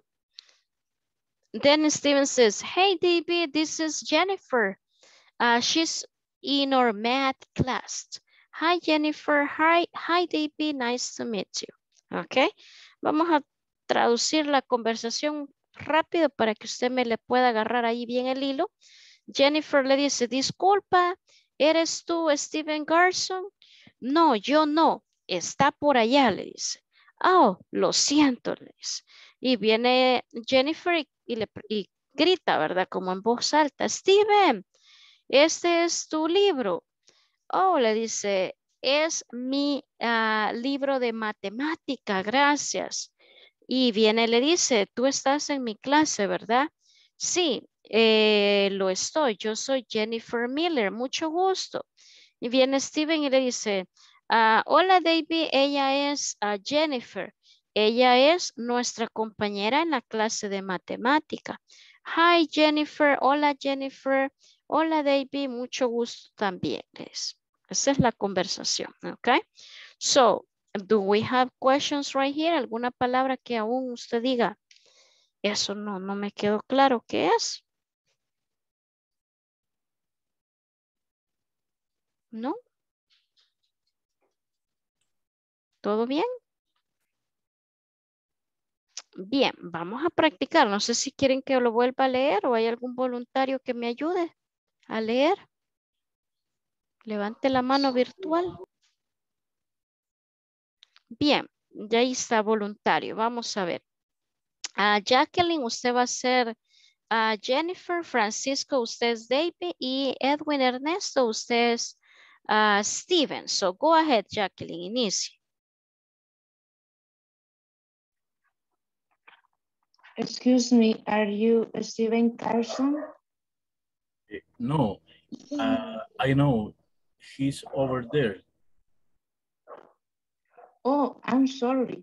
Then Steven says, hey, David, this is Jennifer. Uh, she's in our math class. Hi, Jennifer. Hi, hi, David. Nice to meet you. Okay. Vamos a traducir la conversación rápido para que usted me le pueda agarrar ahí bien el hilo. Jennifer le dice, disculpa, ¿eres tú Steven Garson? No, yo no. Está por allá, le dice. Oh, lo siento, le dice. Y viene Jennifer y, y le y grita, ¿verdad? Como en voz alta, Steven, este es tu libro. Oh, le dice, es mi uh, libro de matemática, gracias. Y viene y le dice, tú estás en mi clase, ¿verdad? Sí, eh, lo estoy. Yo soy Jennifer Miller, mucho gusto. Y viene Steven y le dice, uh, hola David, ella es uh, Jennifer. Ella es nuestra compañera en la clase de matemática. Hi Jennifer, hola Jennifer. Hola David, mucho gusto también. Es. Esa es la conversación, ¿ok? So, do we have questions right here? ¿Alguna palabra que aún usted diga? Eso no, no me quedó claro qué es. ¿No? ¿Todo bien? Bien, vamos a practicar. No sé si quieren que lo vuelva a leer o hay algún voluntario que me ayude a leer. Levante la mano virtual. Bien, ya está voluntario. Vamos a ver. Uh, Jacqueline, usted va a ser uh, Jennifer. Francisco, usted es David. Y Edwin Ernesto, usted es uh, Steven. So go ahead, Jacqueline, inicie. Excuse me, are you Steven Carson? No, uh, I know. He's over there. Oh, I'm sorry.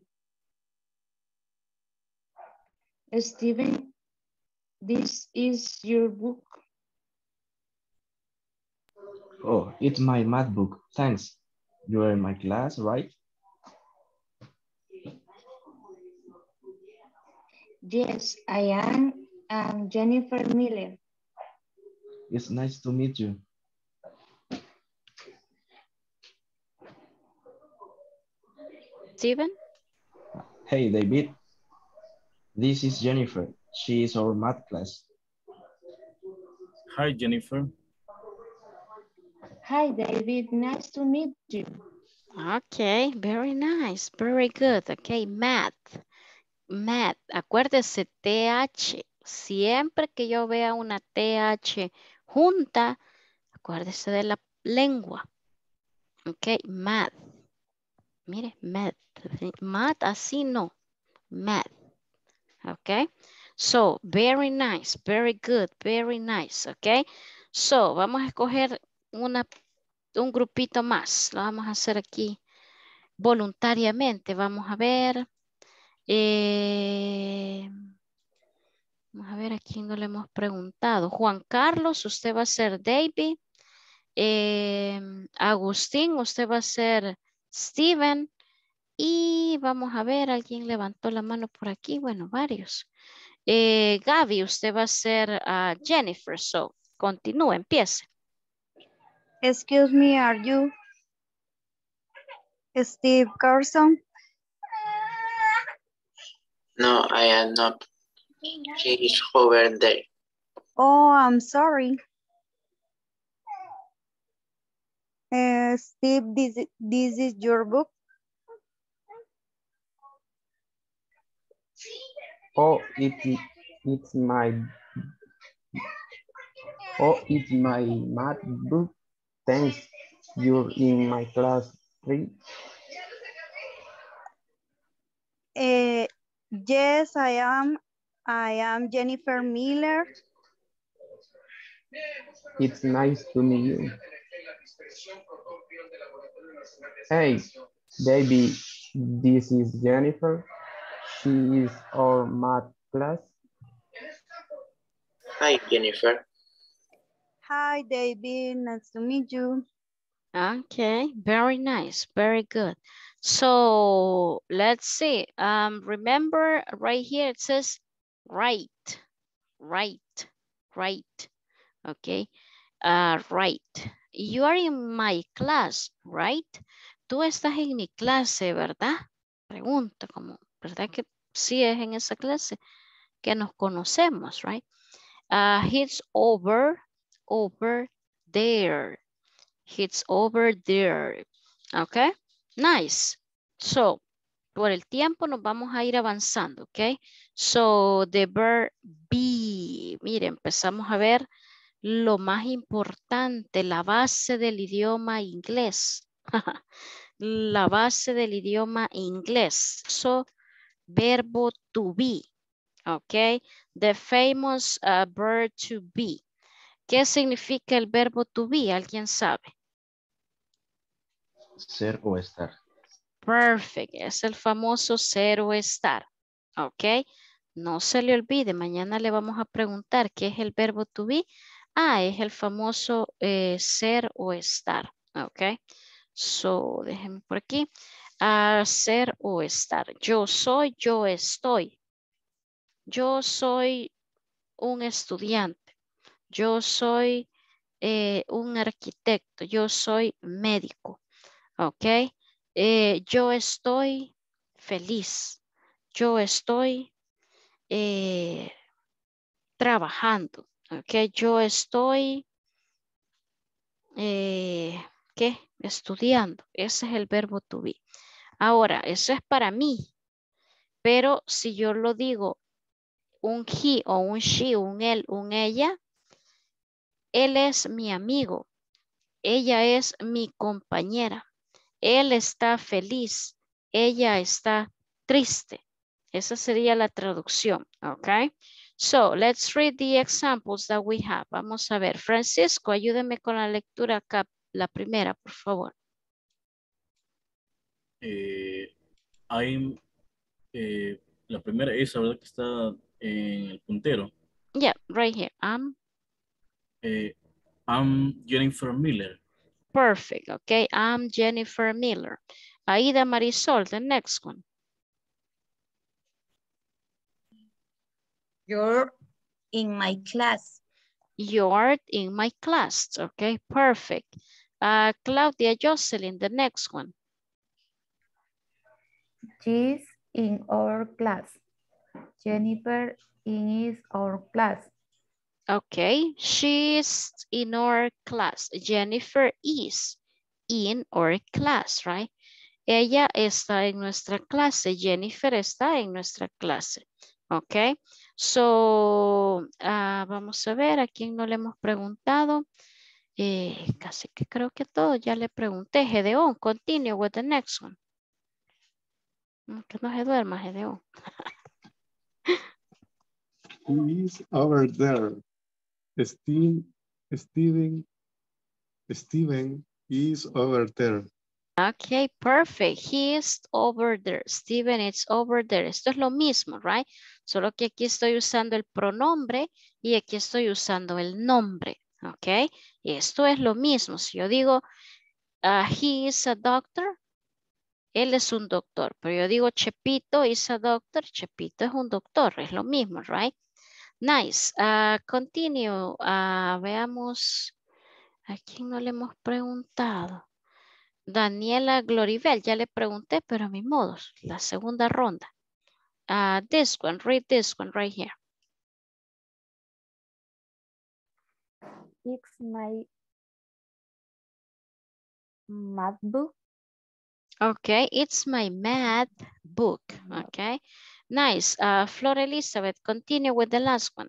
Steven, this is your book. Oh, it's my math book. Thanks. You are in my class, right? Yes, I am. I'm Jennifer Miller. It's nice to meet you. Steven? Hey, David. This is Jennifer. She is our math class. Hi, Jennifer. Hi, David. Nice to meet you. Okay, very nice, very good. Okay, math, math. Acuérdese, T H. Siempre que yo vea una T H junta, acuérdese de la lengua. Ok, math. Mire, math. Math así no. Math. Ok. So, very nice, very good, very nice. Ok. So, vamos a escoger una, un grupito más. Lo vamos a hacer aquí voluntariamente. Vamos a ver. Eh, vamos a ver a quién no le hemos preguntado. Juan Carlos, usted va a ser David. Eh, Agustín, usted va a ser Steven. Y vamos a ver, alguien levantó la mano por aquí. Bueno, varios. Eh, Gaby, usted va a ser uh, Jennifer. So, continúe, empiece. Excuse me, are you Steve Carson? No, I am not. He is over there. Oh, I'm sorry. Uh, Steve, this, this is your book? Oh, it, it's my oh, it's my math book. Thanks. You're in my class three. Uh, yes, I am. I am Jennifer Miller. It's nice to meet you. Hey, baby, this is Jennifer. She is our math class. Hi, Jennifer. Hi, David. Nice to meet you. Okay, very nice, very good. So let's see. Um, remember right here it says right, right, right. Okay, uh, right. You are in my class, right? Tú estás en mi clase, ¿verdad? Pregunta como, ¿verdad que sí es en esa clase? Que nos conocemos, right? Uh, he's over, over there. He's over there. Okay, nice. So, por el tiempo nos vamos a ir avanzando, okay? So, the verb be. Mire, empezamos a ver lo más importante, la base del idioma inglés. La base del idioma inglés. So, verbo to be. Okay, the famous uh, verb to be. ¿Qué significa el verbo to be? ¿Alguien sabe? Ser o estar. Perfect. Es el famoso ser o estar. Ok. No se le olvide. Mañana le vamos a preguntar qué es el verbo to be. Ah, es el famoso eh, ser o estar. Ok. So, déjenme por aquí. Uh, ser o estar. Yo soy, yo estoy. Yo soy un estudiante. Yo soy eh, un arquitecto. Yo soy médico. Ok. Eh, yo estoy feliz. Yo estoy eh, trabajando. Ok. Yo estoy eh, ¿qué? Estudiando. Ese es el verbo to be. Ahora, eso es para mí. Pero si yo lo digo un he o un she, un él, un ella, él es mi amigo. Ella es mi compañera. Él está feliz. Ella está triste. Esa sería la traducción. Ok. So, let's read the examples that we have. Vamos a ver. Francisco, ayúdeme con la lectura acá. La primera, por favor. Eh, I'm, eh, la primera esa, ¿verdad? Que está en el puntero. Yeah, right here. I'm. Eh, I'm Jennifer Miller. perfect. Okay, I'm Jennifer Miller. Aida Marisol, the next one. You're in my class. You're in my class. Okay, perfect. Uh, Claudia Jocelyn, the next one. She's in our class. Jennifer is our class. Okay, she's in our class. Jennifer is in our class, right? Ella está en nuestra clase. Jennifer está en nuestra clase. Ok. So, uh, vamos a ver a quién no le hemos preguntado. Eh, casi que creo que todo ya le pregunté. Gedeón, continue with the next one. Que no se duerma, Gedeón. He is over there. Steve, Steven, Steven is over there. Okay, perfect. He is over there. Steven is over there. Esto es lo mismo, right? Solo que aquí estoy usando el pronombre y aquí estoy usando el nombre. Ok. Esto es lo mismo. Si yo digo, uh, he is a doctor, él es un doctor. Pero yo digo, Chepito is a doctor, Chepito es un doctor. Es lo mismo, right? Nice. Uh, continue. Uh, veamos. ¿A quién no le hemos preguntado? Daniela Gloribel, ya le pregunté, pero a mi modo, la segunda ronda. Uh, this one, read this one right here. It's my math book. Okay, it's my math book. Okay, nice. Uh, Flor Elizabeth, continue with the last one.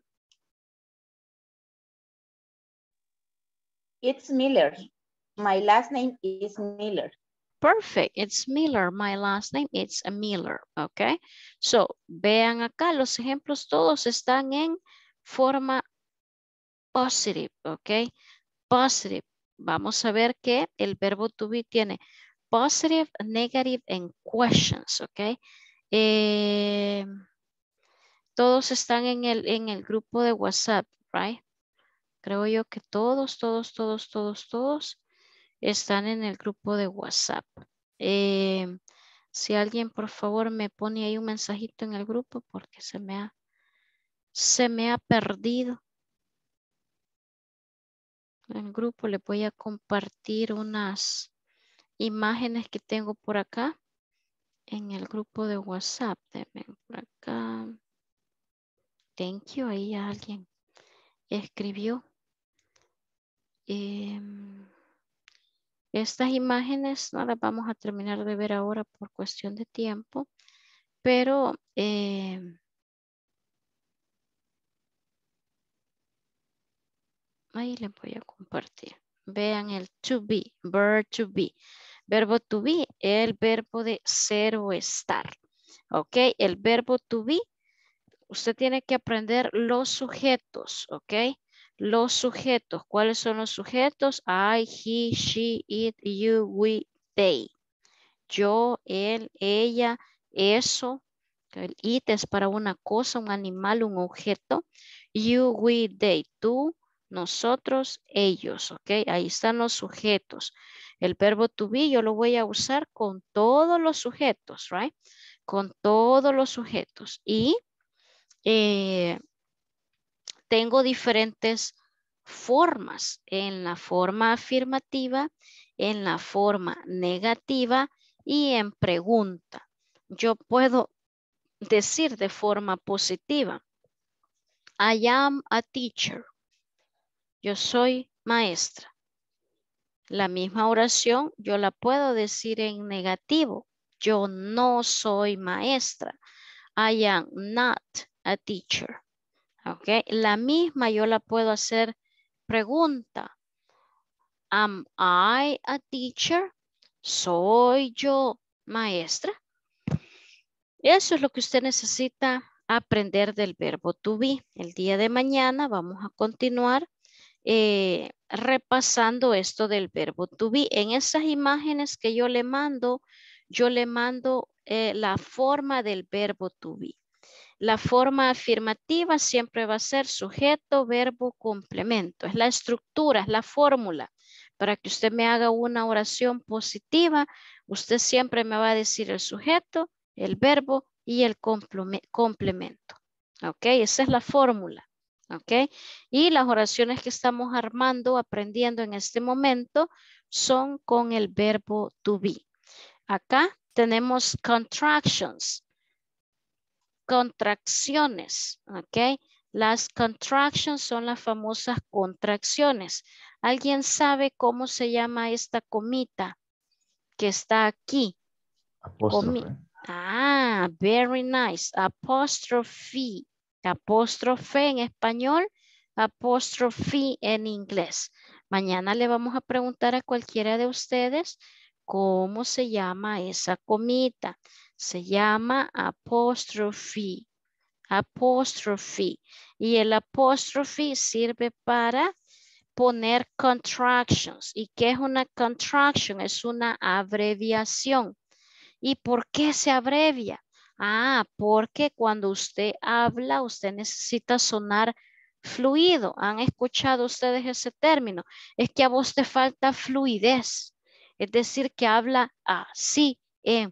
It's Miller. My last name is Miller. Perfect. It's Miller. My last name is Miller. Okay. So, vean acá los ejemplos. Todos están en forma positive. Ok. Positive. Vamos a ver que el verbo to be tiene positive, negative, and questions. Ok. Eh, todos están en el, en el grupo de WhatsApp. Right. Creo yo que todos, todos, todos, todos, todos están en el grupo de WhatsApp. Eh, si alguien por favor me pone ahí un mensajito en el grupo porque se me ha, se me ha perdido. En el grupo le voy a compartir unas imágenes que tengo por acá en el grupo de WhatsApp. Denme por acá. Thank you. Ahí alguien escribió. Eh, Estas imágenes no las vamos a terminar de ver ahora por cuestión de tiempo, pero eh, ahí les voy a compartir. Vean el to be, verb to be. Verbo to be, el verbo de ser o estar. Ok, el verbo to be, usted tiene que aprender los sujetos, ok. Los sujetos, ¿cuáles son los sujetos? I, he, she, it, you, we, they. Yo, él, ella, eso. El it es para una cosa, un animal, un objeto. You, we, they. Tú, nosotros, ellos. Ok, ahí están los sujetos. El verbo to be yo lo voy a usar con todos los sujetos, right? Con todos los sujetos. Y eh, tengo diferentes formas. En la forma afirmativa, en la forma negativa y en pregunta. Yo puedo decir de forma positiva. I am a teacher. Yo soy maestra. La misma oración yo la puedo decir en negativo. Yo no soy maestra. I am not a teacher. Okay. La misma yo la puedo hacer pregunta. Am I a teacher? ¿Soy yo maestra? Eso es lo que usted necesita aprender del verbo to be. El día de mañana vamos a continuar eh, repasando esto del verbo to be. En esas imágenes que yo le mando, yo le mando eh, la forma del verbo to be. La forma afirmativa siempre va a ser sujeto, verbo, complemento. Es la estructura, es la fórmula. Para que usted me haga una oración positiva, usted siempre me va a decir el sujeto, el verbo y el complemento. ¿Ok? Esa es la fórmula. ¿Ok? Y las oraciones que estamos armando, aprendiendo en este momento, son con el verbo to be. Acá tenemos contractions. Contracciones. ¿Ok? Las contractions son las famosas contracciones. ¿Alguien sabe cómo se llama esta comita que está aquí? Apóstrofe. Ah, very nice. Apóstrofe. Apóstrofe en español, apóstrofe en inglés. Mañana le vamos a preguntar a cualquiera de ustedes cómo se llama esa comita. Se llama apóstrofe. Apóstrofe. Y el apóstrofe sirve para poner contractions. ¿Y qué es una contraction? Es una abreviación. ¿Y por qué se abrevia? Ah, porque cuando usted habla, usted necesita sonar fluido. ¿Han escuchado ustedes ese término? Es que a vos te falta fluidez. Es decir, que habla así en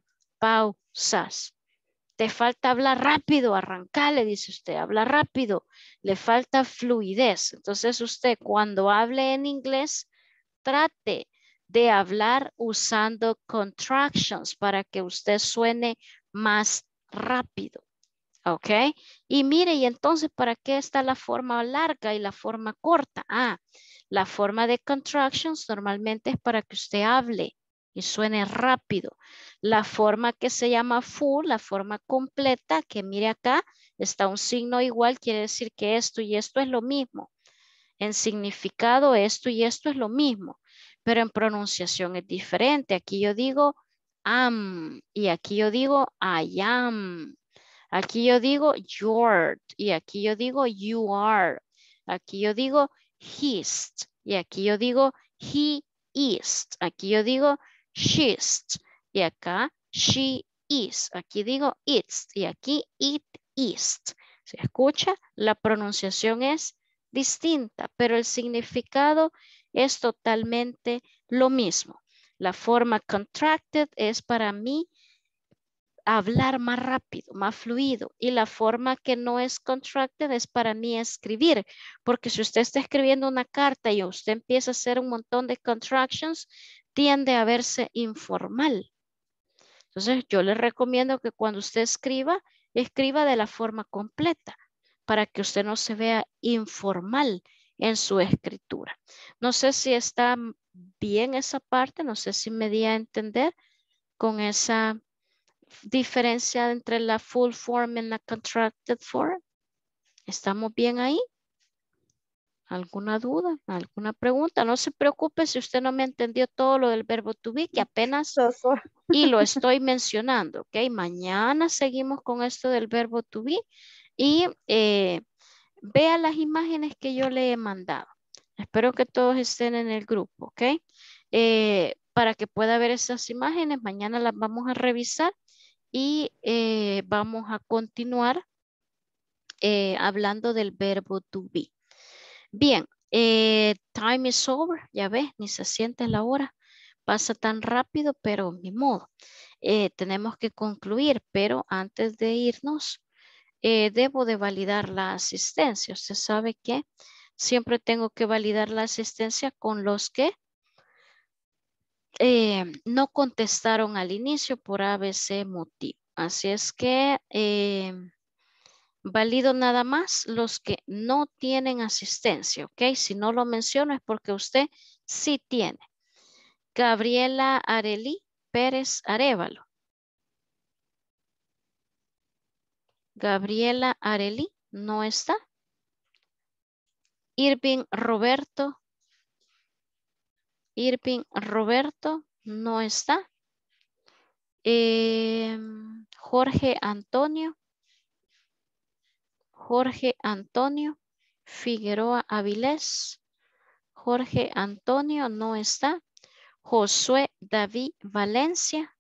pausas. Te falta hablar rápido, arrancar, le dice usted, habla rápido. Le falta fluidez. Entonces usted cuando hable en inglés, trate de hablar usando contractions para que usted suene más rápido. ¿Ok? Y mire, y entonces, ¿para qué está la forma larga y la forma corta? Ah, la forma de contractions normalmente es para que usted hable y suene rápido. La forma que se llama full, la forma completa, que mire acá, está un signo igual, quiere decir que esto y esto es lo mismo. En significado, esto y esto es lo mismo, pero en pronunciación es diferente. Aquí yo digo am y aquí yo digo I am. Aquí yo digo you're y aquí yo digo you are. Aquí yo digo he's y aquí yo digo he is. Aquí yo digo she's y acá she is. Aquí digo it's y aquí it is. ¿Se escucha? La pronunciación es distinta, pero el significado es totalmente lo mismo. La forma contracted es para mí hablar más rápido, más fluido. Y la forma que no es contracted es para mí escribir. Porque si usted está escribiendo una carta y usted empieza a hacer un montón de contractions, tiende a verse informal. Entonces yo le recomiendo que cuando usted escriba, escriba de la forma completa para que usted no se vea informal en su escritura. No sé si está bien esa parte, no sé si me di a entender con esa diferencia entre la full form y la contracted form. ¿Estamos bien ahí? ¿Alguna duda? ¿Alguna pregunta? No se preocupe si usted no me entendió todo lo del verbo to be, que apenas y lo estoy mencionando, ¿ok? Mañana seguimos con esto del verbo to be y eh, vea las imágenes que yo le he mandado. Espero que todos estén en el grupo, ¿ok? Eh, para que pueda ver esas imágenes, mañana las vamos a revisar y eh, vamos a continuar eh, hablando del verbo to be. Bien, eh, time is over, ya ves, ni se siente la hora. Pasa tan rápido, pero ni modo. Eh, tenemos que concluir, pero antes de irnos, eh, debo de validar la asistencia. Usted sabe que siempre tengo que validar la asistencia con los que eh, no contestaron al inicio por A B C motivo. Así es que eh, valido nada más los que no tienen asistencia, ¿ok? Si no lo menciono es porque usted sí tiene. Gabriela Arely Pérez Arévalo. Gabriela Arely no está. Irving Roberto. Irving Roberto no está. Eh, Jorge Antonio. Jorge Antonio Figueroa Avilés. Jorge Antonio no está. Josué David Valencia.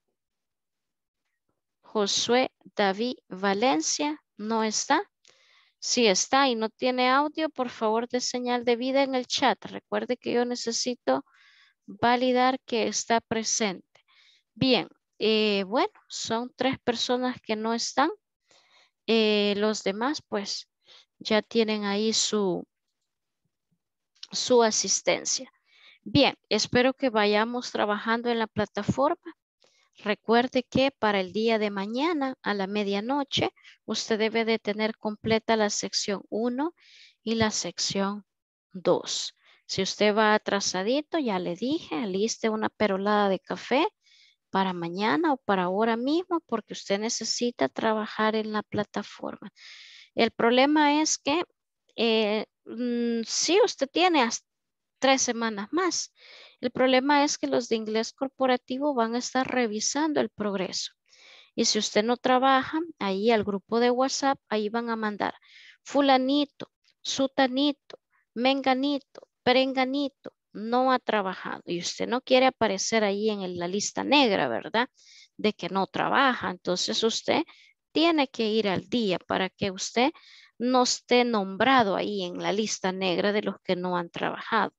Josué David Valencia no está. Si está y no tiene audio, por favor de señal de vida en el chat. Recuerde que yo necesito validar que está presente. Bien, eh, bueno, son tres personas que no están. Eh, los demás pues ya tienen ahí su, su asistencia. Bien, espero que vayamos trabajando en la plataforma. Recuerde que para el día de mañana a la medianoche usted debe de tener completa la sección uno y la sección dos. Si usted va atrasadito, ya le dije, aliste una perolada de café para mañana o para ahora mismo porque usted necesita trabajar en la plataforma. El problema es que eh, mmm, si usted tiene hasta tres semanas más. El problema es que los de inglés corporativo van a estar revisando el progreso. Y si usted no trabaja, ahí al grupo de WhatsApp, ahí van a mandar fulanito, sutanito, menganito, perenganito, no ha trabajado. Y usted no quiere aparecer ahí en la lista negra, ¿verdad? De que no trabaja. Entonces usted tiene que ir al día para que usted no esté nombrado ahí en la lista negra de los que no han trabajado.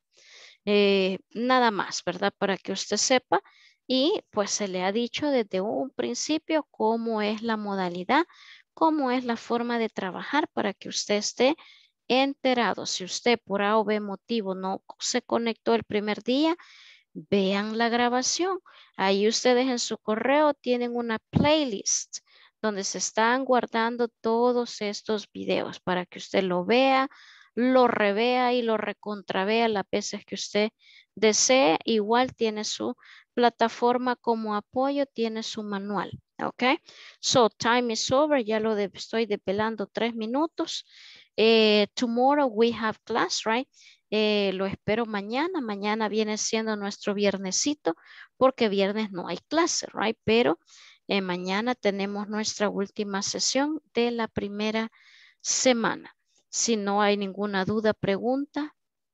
Eh, nada más, ¿verdad? Para que usted sepa y pues se le ha dicho desde un principio cómo es la modalidad, cómo es la forma de trabajar para que usted esté enterado. Si usted por A o B motivo no se conectó el primer día, vean la grabación. Ahí ustedes en su correo tienen una playlist donde se están guardando todos estos videos para que usted lo vea, lo revea y lo recontravea las veces que usted desee. Igual tiene su plataforma como apoyo, tiene su manual. Ok, so time is over. Ya lo de, estoy depelando tres minutos. Eh, tomorrow we have class, right? Eh, lo espero mañana. Mañana viene siendo nuestro viernesito porque viernes no hay clase, right? Pero eh, mañana tenemos nuestra última sesión de la primera semana. Si no hay ninguna duda, pregunta.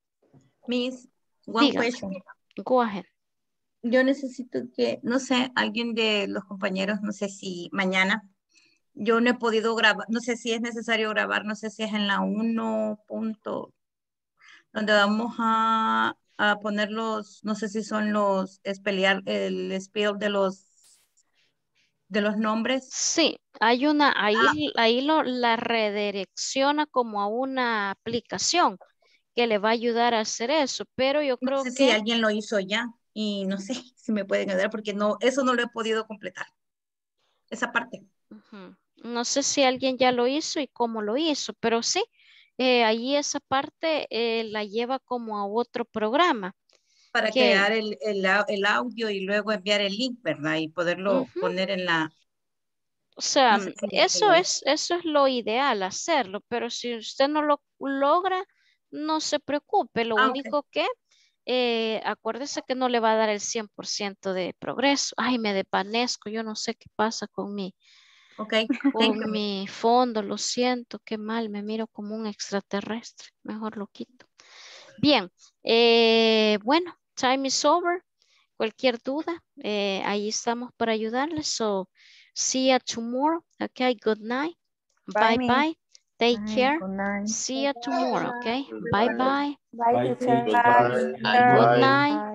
Miss, one Dígame. question. Go ahead. Yo necesito que, no sé, alguien de los compañeros, no sé si mañana, yo no he podido grabar, no sé si es necesario grabar, no sé si es en la uno punto, donde vamos a, a poner los, no sé si son los, espelear, el spell de los, de los nombres. Sí, hay una, ahí, Ah. ahí lo, la redirecciona como a una aplicación que le va a ayudar a hacer eso, pero yo creo no sé que... si alguien lo hizo ya y no sé si me pueden ayudar porque no, eso no lo he podido completar, esa parte. Uh-huh. No sé si alguien ya lo hizo y cómo lo hizo, pero sí, eh, ahí esa parte eh, la lleva como a otro programa. Para que, crear el, el, el audio y luego enviar el link, ¿verdad? Y poderlo uh-huh. poner en la... O sea, no sé si eso, es, eso es lo ideal, hacerlo, pero si usted no lo logra, no se preocupe. Lo ah, único okay. que, eh, acuérdese que no le va a dar el cien por ciento de progreso. Ay, me desvanezco, yo no sé qué pasa con mi, okay. con mi fondo, lo siento, qué mal, me miro como un extraterrestre, mejor lo quito. Bien, eh, bueno, time is over. Cualquier duda, eh, ahí estamos para ayudarles. So, see you tomorrow. Okay, good night. Bye, bye. bye. Take Bye, care. good night. See you tomorrow, okay? Bye, bye. Bye, Bye, teacher. teacher. Goodbye. Good Bye. night. Bye.